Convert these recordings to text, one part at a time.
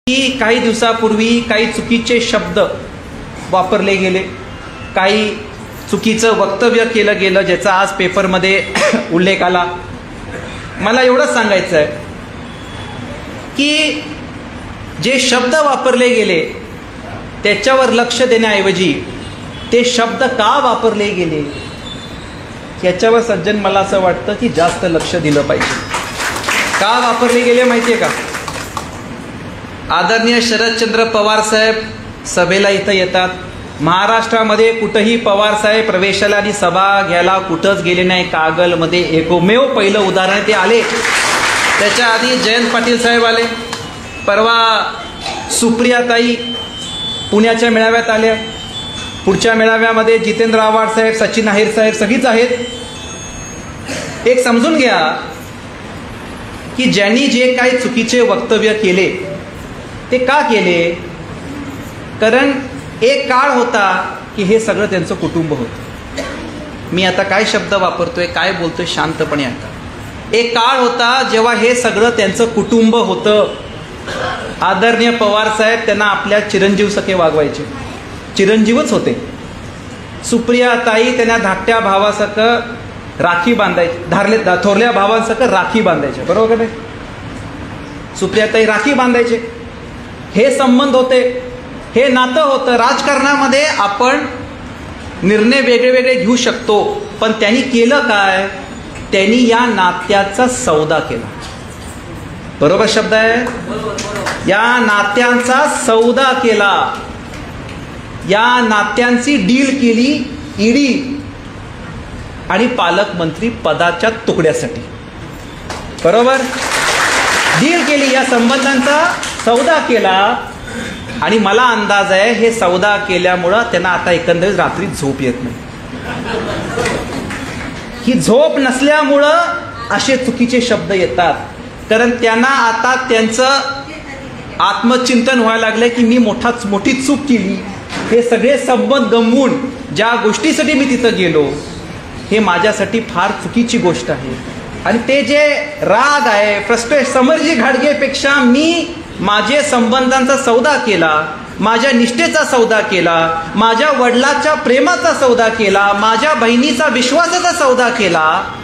की काही दिवसापूर्वी काही चुकीचे शब्द वापरले गेले, काही चुकीचं वक्तव्य केलं गेलं, ज्याचा आज पेपरमध्ये उल्लेख आला. मला एवढंच सांगायचं आहे की जे शब्द वापरले गेले त्याच्यावर लक्ष देण्याऐवजी ते शब्द का वापरले गेले याच्यावर सज्जन मला असं वाटतं की जास्त लक्ष दिलं पाहिजे. का वापरले गेले माहिती आहे का? आदरणीय शरदचंद्र पवार साहेब सभेला इथं येतात. महाराष्ट्रामध्ये कुठंही पवार साहेब प्रवेशाला आणि सभा घ्यायला कुठंच गेले नाही. कागलमध्ये एकमेव पहिलं उदाहरण ते आले. त्याच्या आधी जयंत पाटील साहेब आले. परवा सुप्रियाताई पुण्याच्या मेळाव्यात आल्या. पुढच्या मेळाव्यामध्ये जितेंद्र आव्हाड साहेब, सचिन अहिर साहेब सगळीच आहेत. एक समजून घ्या की ज्यांनी जे काही चुकीचे वक्तव्य केले ते का केले? कारण एक काळ होता की हे सगळं त्यांचं कुटुंब होतं. मी आता काय शब्द वापरतोय, काय बोलतोय शांतपणे ऐका. एक काळ होता जेव्हा हे सगळं त्यांचं कुटुंब होतं. आदरणीय पवार साहेब त्यांना आपल्या चिरंजीव सखे वागवायचे, चिरंजीवच होते. सुप्रियाताई त्यांना धाकट्या भावासकं राखी बांधायचे, थोरल्या भावांसकं राखी बांधायचे, बरोबर नाही? सुप्रियाताई राखी बांधायचे. हे संबंध होते, हे नातं होतं. राजकारणामध्ये आपण निर्णय वेगळे वेगळे घेऊ शकतो, पण त्यांनी केलं काय? त्यांनी या नात्याचा सौदा केला. बरोबर शब्द आहे? या नात्यांचा सौदा केला. या नात्यांची डील केली ईडी आणि पालकमंत्री पदाच्या तुकड्यासाठी. बरोबर? डील केली, या संबंधांचा सौदा केला. आणि मला अंदाज आहे हे सौदा केल्यामुळं त्यांना आता एकंदरीत रात्री झोप येत नाही. ही झोप नसल्यामुळं असे चुकीचे शब्द येतात. कारण त्यांना आता त्यांचं आत्मचिंतन व्हायला लागलं की मी मोठी चूक केली. हे सगळे संबंध गमवून ज्या गोष्टीसाठी मी तिथं गेलो हे माझ्यासाठी फार चुकीची गोष्ट आहे. आणि ते जे राग आहे, फ्रस्ट्रेशन, समरजी घाडगेपेक्षा मी माझे संबंधांचा सौदा केला, माझ्या निष्ठेचा सौदा केला, माझ्या वडिलाच्या प्रेमाचा सौदा केला, माझ्या बहिणीचा विश्वासाचा सौदा केला.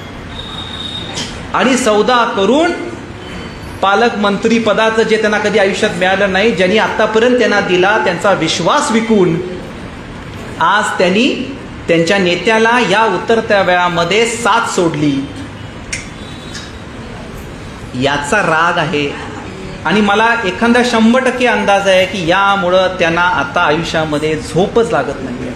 आणि सौदा करून पालकमंत्री पदाचं जे त्यांना कधी आयुष्यात मिळालं नाही, ज्यांनी आतापर्यंत त्यांना दिला त्यांचा विश्वास विकून आज त्यांनी त्यांच्या नेत्याला या उतरत्या वेळामध्ये साथ सोडली. याचा राग आहे. आणि मला एखादा 100% अंदाज आहे की यामुळं त्यांना आता आयुष्यामध्ये झोपच लागत नाही.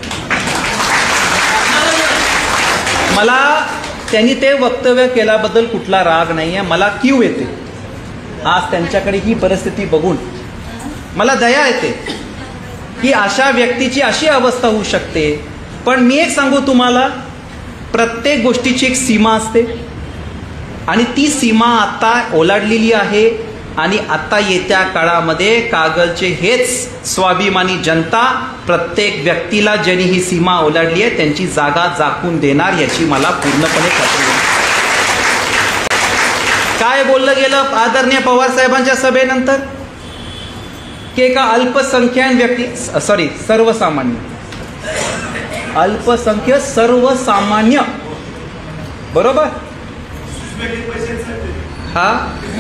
मला त्यांनी ते वक्तव्य केल्याबद्दल कुठला राग नाही आहे. मला कीव येते आज त्यांच्याकडे ही परिस्थिती बघून. मला दया येते की अशा व्यक्तीची अशी अवस्था होऊ शकते. पण मी एक सांगू तुम्हाला, प्रत्येक गोष्टीची एक सीमा असते आणि ती सीमा आता ओलांडलेली आहे. आणि आता येत्या काळामध्ये कागलचे हेच स्वाभिमानी जनता प्रत्येक व्यक्तीला ज्यांनी ही सीमा ओलांडली आहे त्यांची जागा झाकून देणार याची मला पूर्णपणे खात्री आहे. काय बोललं गेलं आदरणीय पवार साहेबांच्या सभेनंतर की एका अल्पसंख्याक व्यक्ती, सॉरी सर्वसामान्य, अल्पसंख्य सर्वसामान्य, बरोबर? हा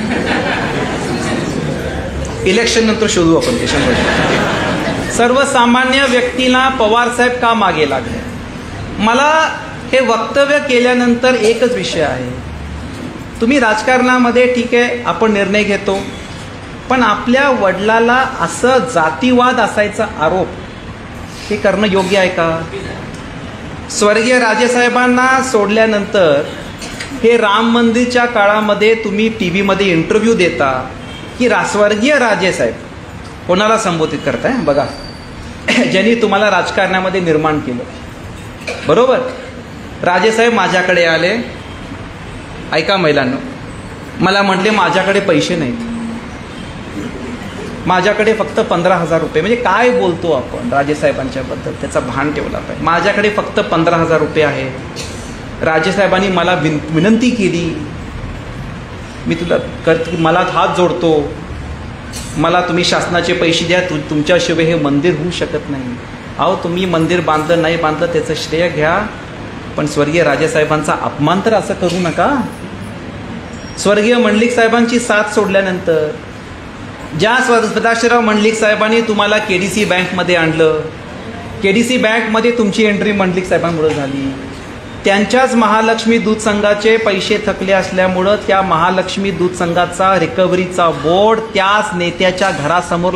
इलेक्शन नंतर शोधू आपण ते 100%. सर्वसामान्य व्यक्तीला पवार साहेब का मागे लागले? मला हे वक्तव्य केल्यानंतर एकच विषय आहे. तुम्ही राजकारणामध्ये ठीक आहे आपण निर्णय घेतो, पण आपल्या वडिलाला असं जातीवाद असायचा आरोप हे करणं योग्य आहे का? स्वर्गीय राजेसाहेबांना सोडल्यानंतर हे राम मंदिरच्या काळामध्ये तुम्ही टीव्हीमध्ये इंटरव्ह्यू देता की स्वर्गीय राजेसाहेब कोणाला संबोधित करताय? बघा, ज्यांनी तुम्हाला राजकारणामध्ये निर्माण केलं, बरोबर? राजेसाहेब माझ्याकडे आले. ऐका महिलांनो, मला म्हटले माझ्याकडे पैसे नाहीत, माझ्याकडे फक्त 15,000 रुपये. म्हणजे काय बोलतो आपण राजेसाहेबांच्या बद्दल, त्याचा भान ठेवला पाहिजे. माझ्याकडे फक्त 15,000 रुपये आहे. राजेसाहेबांनी मला विनंती केली, मी तुला मला हात जोडतो, मला तुम्ही शासनाचे पैसे द्या, तुमच्याशिवाय हे मंदिर होऊ शकत नाही. अहो, तुम्ही मंदिर बांधलं नाही बांधलं त्याचं श्रेय घ्या, पण स्वर्गीय राजेसाहेबांचा अपमान तर असं करू नका. स्वर्गीय मंडलिक साहेबांची साथ सोडल्यानंतर ज्या सदाशिवराव मंडलिक साहेबांनी तुम्हाला KDC बँकमध्ये आणलं, KDC बँकमध्ये तुमची एंट्री मंडलिक साहेबांमुळे झाली. त्यांच्याच महालक्ष्मी दूध संघाचे पैसे थकले असल्यामुळं त्या महालक्ष्मी दूध संघाचा रिकव्हरीचा बोर्ड त्याच नेत्याच्या घरासमोर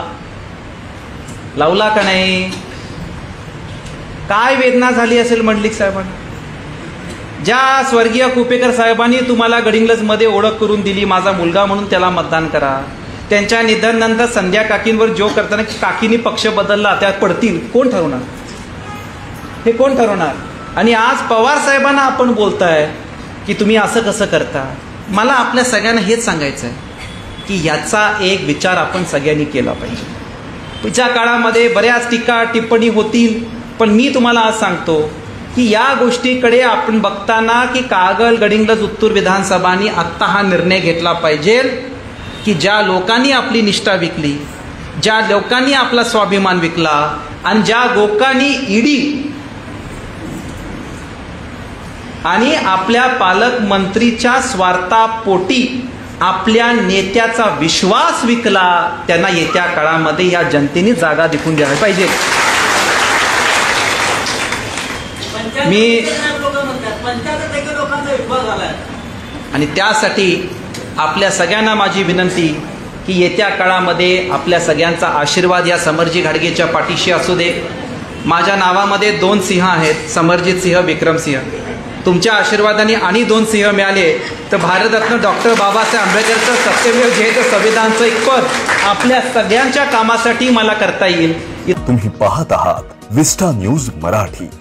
लावला का नाही? काय वेदना झाली असेल मंडलिक साहेबांना. ज्या स्वर्गीय कुपेकर साहेबांनी तुम्हाला गडिंग्लजमध्ये ओळख करून दिली, माझा मुलगा म्हणून त्याला मतदान करा, त्यांच्या निधनानंतर संध्या काकींवर जो करताना काकींनी पक्ष बदलला, त्यात पडतील, कोण ठरवणार? हे कोण ठरवणार? आणि आज पवार साहेबांना आपण बोलताय की तुम्ही असं कसं करता. मला आपल्या सगळ्यांना हेच सांगायचं आहे की याचा एक विचार आपण सगळ्यांनी केला पाहिजे. पुढच्या काळामध्ये बऱ्याच टीका टिप्पणी होतील, पण मी तुम्हाला आज सांगतो की या गोष्टीकडे आपण बघताना की कागल गडिंग्लज उत्तूर विधानसभानी आत्ता हा निर्णय घेतला पाहिजे की ज्या लोकांनी आपली निष्ठा विकली, ज्या लोकांनी आपला स्वाभिमान विकला आणि ज्या लोकांनी ईडी आणि आपल्या पालकमंत्रीच्या स्वार्थापोटी आपल्या नेत्याचा विश्वास विकला, त्यांना येत्या काळामध्ये या जनतेने जागा दिखून द्यायला पाहिजे. आणि त्यासाठी आपल्या सगळ्यांना माझी विनंती की येत्या काळामध्ये आपल्या सगळ्यांचा आशीर्वाद या समरजी घाडगेच्या पाठीशी असू दे. माझ्या नावामध्ये 2 सिंह आहेत, समरजित सिंह, विक्रम सिंह. तुमच्या आशीर्वादाने आणि 2 सिंह मिळाले तर भारतरत्न डॉक्टर बाबासाहेब आंबेडकरचं सत्यमेव जयते संविधानचं एक पद आपल्या सगळ्यांच्या कामासाठी मला करता येईल. तुम्ही पाहत आहात विस्टा न्यूज मराठी.